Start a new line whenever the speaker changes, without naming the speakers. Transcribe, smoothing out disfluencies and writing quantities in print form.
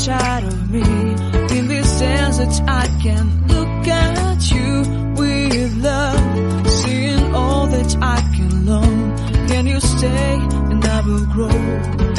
inside of me. In this sense that I can look at you with love, seeing all that I can learn. Can you stay and I will grow?